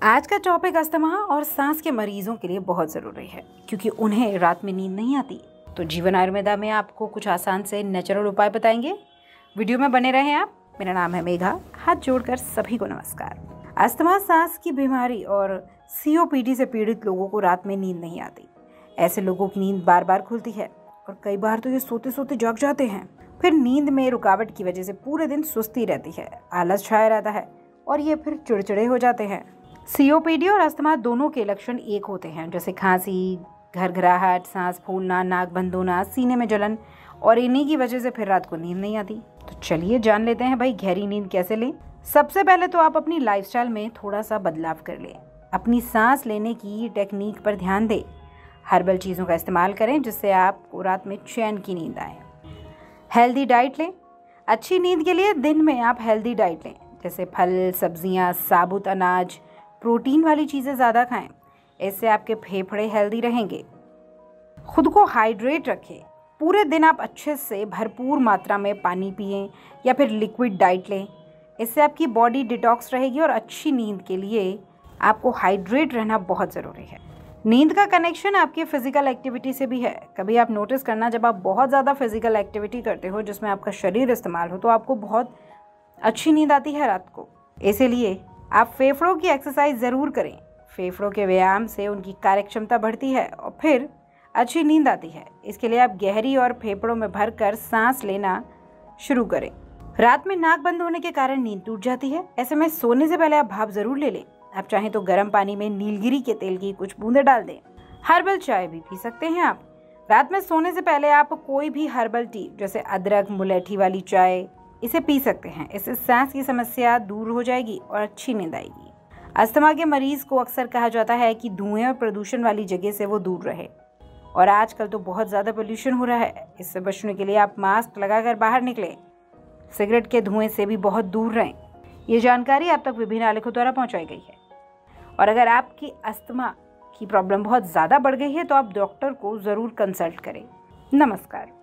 आज का topic asthma और सांस के मरीजों के लिए बहुत ज़रूरी है क्योंकि उन्हें रात में नींद नहीं आती। तो जीवन आयुर्वेदा में आपको कुछ आसान से नेचुरल उपाय बताएंगे। वीडियो में बने रहें आप। मेरा नाम है मेघा। हाथ जोड़कर सभी को नमस्कार। अस्थमा सांस की बीमारी और COPD से पीड़ित लोगों को रात में नींद नहीं आती। ऐसे लोगों की नींद बार बार खुलती है और कई बार तो ये सोते सोते जग जाते हैं। फिर नींद में रुकावट की वजह से पूरे दिन सुस्ती रहती है, आलस छाया रहता है और ये फिर चिड़चिड़े हो जाते हैं। COPD और अस्थमा दोनों के लक्षण एक होते हैं, जैसे खांसी, घरघराहट, सांस फूलना, नाक बंद होना, सीने में जलन, और इन्हीं की वजह से फिर रात को नींद नहीं आती। तो चलिए जान लेते हैं भाई गहरी नींद कैसे लें। सबसे पहले तो आप अपनी लाइफस्टाइल में थोड़ा सा बदलाव कर लें। अपनी सांस लेने की टेक्निक पर ध्यान दें। हर्बल चीज़ों का इस्तेमाल करें जिससे आपको रात में चैन की नींद आए। हेल्दी डाइट लें। अच्छी नींद के लिए दिन में आप हेल्दी डाइट लें, जैसे फल, सब्जियां, साबुत अनाज, प्रोटीन वाली चीज़ें ज़्यादा खाएं। इससे आपके फेफड़े हेल्दी रहेंगे। खुद को हाइड्रेट रखें। पूरे दिन आप अच्छे से भरपूर मात्रा में पानी पिएं या फिर लिक्विड डाइट लें। इससे आपकी बॉडी डिटॉक्स रहेगी और अच्छी नींद के लिए आपको हाइड्रेट रहना बहुत ज़रूरी है। नींद का कनेक्शन आपकी फिजिकल एक्टिविटी से भी है। कभी आप नोटिस करना, जब आप बहुत ज़्यादा फिजिकल एक्टिविटी करते हो जिसमें आपका शरीर इस्तेमाल हो, तो आपको बहुत अच्छी नींद आती है रात को। इसीलिए आप फेफड़ों की एक्सरसाइज ज़रूर करें। फेफड़ों के व्यायाम से उनकी कार्यक्षमता बढ़ती है और फिर अच्छी नींद आती है। इसके लिए आप गहरी और फेफड़ों में भरकर सांस लेना शुरू करें। रात में नाक बंद होने के कारण नींद टूट जाती है। ऐसे में सोने से पहले आप भाप ज़रूर ले लें। आप चाहें तो गर्म पानी में नीलगिरी के तेल की कुछ बूंदें डाल दें। हर्बल चाय भी पी सकते हैं आप। रात में सोने से पहले आप कोई भी हर्बल टी, जैसे अदरक, मुलैठी वाली चाय, इसे पी सकते हैं। इससे सांस की समस्या दूर हो जाएगी और अच्छी नींद आएगी। अस्थमा के मरीज को अक्सर कहा जाता है कि धुएं और प्रदूषण वाली जगह से वो दूर रहे, और आजकल तो बहुत ज़्यादा पोल्यूशन हो रहा है। इससे बचने के लिए आप मास्क लगाकर बाहर निकलें। सिगरेट के धुएं से भी बहुत दूर रहें। ये जानकारी आप तक विभिन्न आलेखों द्वारा पहुँचाई गई है। और अगर आपकी अस्थमा की प्रॉब्लम बहुत ज़्यादा बढ़ गई है तो आप डॉक्टर को ज़रूर कंसल्ट करें। नमस्कार।